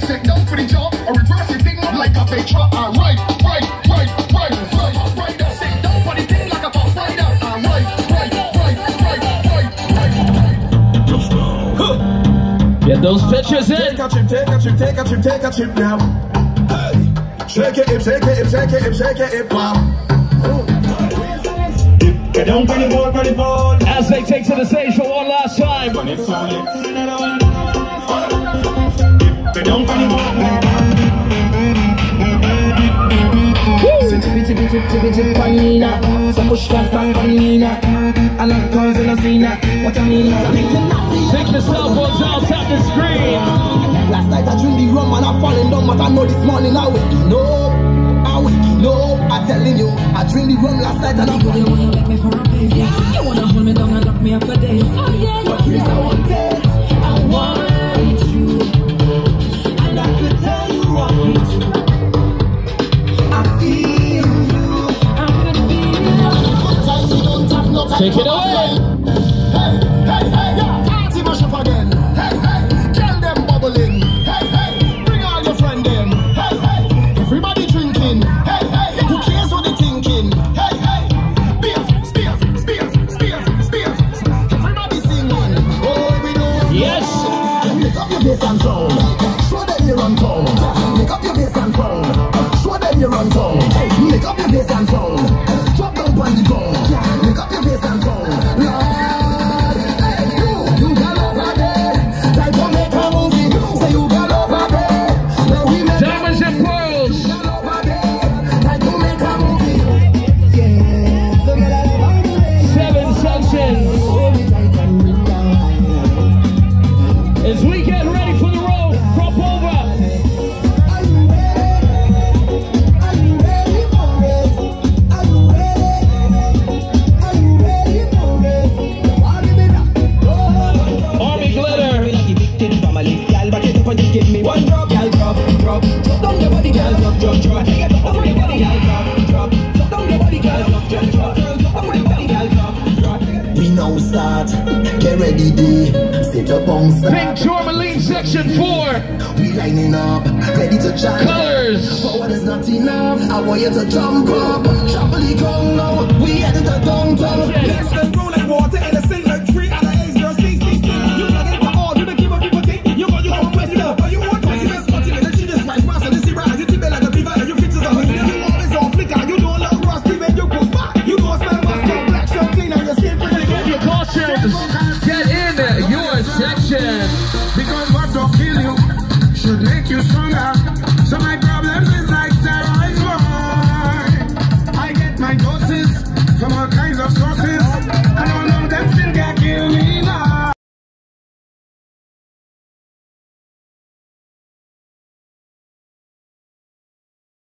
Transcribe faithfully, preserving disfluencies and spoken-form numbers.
Sit down for the job, or reverse the thing up like a big truck. I'm right, right, right, right, right, right. Sit down for the thing like a top rider. I'm right, right, right, right, right, right, right. Get those pictures in. Take a trip, take a trip, take a trip, take a trip now. Hey. Shake it, shake it, shake it, shake it, wow. Get down for the ball, for the ball. As they take to the stage for one last time. Get down for the ball. Take the cell phones out, tap the screen. Last night I dreamed the rum and I falling down, but I know this morning I waking up. I waking up. I'm telling you, I dreamed the rum last night and I falling down. You wanna make me for a baby? You wanna hold me down and lock me up for days? Oh yeah, but here's I want it. I want you, and I could tell you want me too. I feel you, I could feel you. Take it away. Hey, hey, hey, yeah. Party mash up again. Hey, hey, tell them bubbling. Hey, hey, bring all your friend them. Hey, hey, everybody drinking. Hey, hey, who cares what they thinking? Hey, hey, beer, spear, spear, spear, spear. Everybody singing. Oh, we know. Yes. Make up your face and sound. Show them you run town. Make up your face and sound. Show them you run town. Make up your face and sound. Drop down on the ground. Make up your face and sound. As we get ready for the road, crop over. Are you ready? Are you ready for it? Are you ready? Are you ready for it? Army glitter. Give me one drop, girl, drop, drop. Drop down your body, girl, drop, drop, drop. Drop down your body, girl, drop, drop. Drop down your body, girl, drop, drop, drop. Drop down your body, girl, drop, drop. We now start. Get ready, D. Sit up on start. Pink Tourmaline section four. We lining up, ready to jump. Colors. Forward is not enough. I want you to jump up. Trampoline come now. We headed to downtown. Let's go like water and a sing like tree and a ace girl sing, sing, sing. You got it for all, you don't give up people think. You got your own question up. But you want to see this spot in the she just right master. This is right. You tip it like a beaver and you fit to the hood. You always on flicker. You don't love rusty when you go back. You don't smell muscle, black, so clean and your skin pretty. Get your costumes. Get in your section. Because what don't kill you should make you stronger. Some